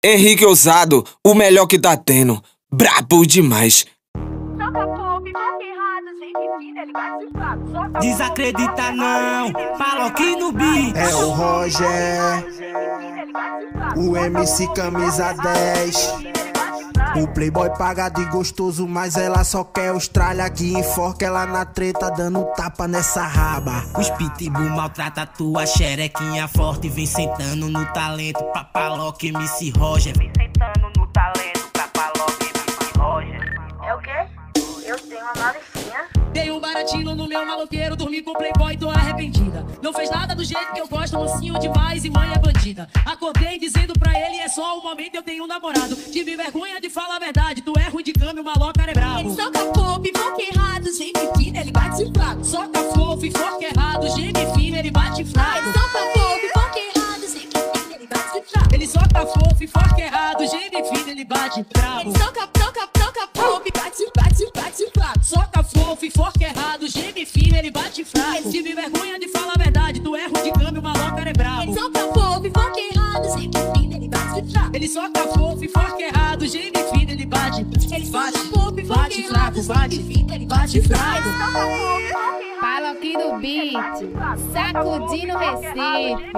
Henrique Ousado, o melhor que tá tendo. Brabo demais. Desacredita não, Paloquinho no beat. É o Roger, o MC camisa 10. O playboy pagado e gostoso, mas ela só quer os tralha que enforca ela na treta, dando tapa nessa raba. Os pitbull maltrata tua xerequinha forte, vem sentando no talento pra Paloque MC Roger. Vem sentando no talento pra Paloque MC Roger. É o quê? Eu tenho uma malicinha. Dei um baratinho no meu maloqueiro, dormi com playboy, tô arrependida. Não fez nada do jeito que eu gosto, mocinho demais e mãe é bandida. Acordei dizendo pra ele, é só um momento, eu tenho um namorado. Tive vergonha de falar a verdade, tu é ruim de câmbio, o maloca é brabo. Ele soca fofo e forca errado, geme fino, ele bate fraco. Soca fofo e forca errado, geme fino, ele bate fraco. Ele soca fofo e forca errado, geme fino, ele bate fraco. Ele soca fofo e forca errado, geme fino, ele bate fraco. Ele soca fofo e bate fraco. Soca fofo e forca errado, geme fino, ele bate fraco. Tive vergonha de falar a verdade, tu é ruim de câmbio, o maloca é brabo. Ele soca fofo e forca errado, geme fino, ele bate fraco. Ele soca fofo e forca errado, geme fino, ele bate. Ele soca fofo e forca errado, geme fino, ele bate fraco. Paloquinho do beat, sacudindo o Recife.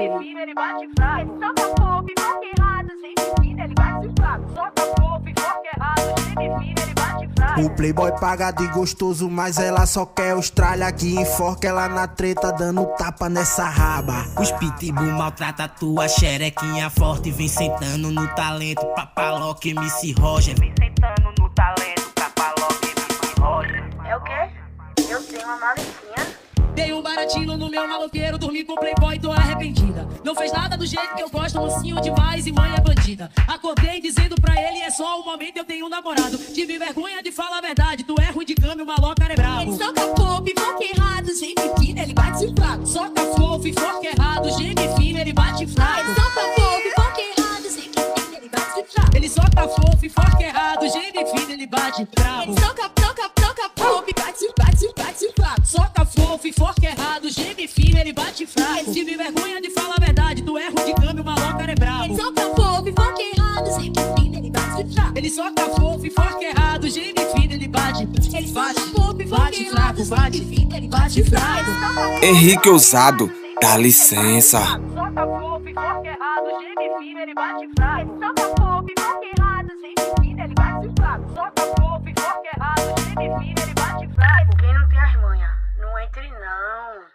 O playboy pagado e gostoso, mas ela só quer os tralha que enforca ela na treta, dando tapa nessa raba. Os pitbull maltrata tua xerequinha forte, vem sentando no talento pra Paloque MC Roger. Vem sentando no talento pra Paloque MC Roger. É o quê? Eu tenho uma malicinha. Dei um baratinho no meu maloqueiro, dormi com playboy, tô arrependida. Não fez nada do jeito que eu gosto, mocinho demais e mãe é bandida. Acordei dizendo pra ele, é só um momento, eu tenho um namorado. Tive vergonha de falar a verdade, tu é ruim de câmbio, o maloca é brabo. Ele soca fofo e forca errado, geme fino, ele bate fraco. Soca fofo e forca errado, geme fino, ele bate fraco. Ele soca fofo e forca errado, geme fino, ele bate fraco. Ele soca fofo e forca errado, geme fino, ele bate fraco. Ele soca fofo e bate fraco. Soca fofo e forca errado, geme fino, ele bate fraco. Tive vergonha de falar a verdade, tu é ruim de câmbio, o maloca é brabo. Ele soca fofo e forca errado, geme fino, ele bate fraco. Ele soca fofo e forca errado, geme fino, ele bate. Ele soca fofo e forca errado, geme fino, ele bate fraco. Henrique Ousado, dá licença. Soca fofo e forca errado, geme fino, ele bate fraco. Soca fofo e forca errado, geme fino, ele bate fraco. Soca fofo e forca errado, geme fino, ele bate fraco. Quem não tem as manhas, não entre não.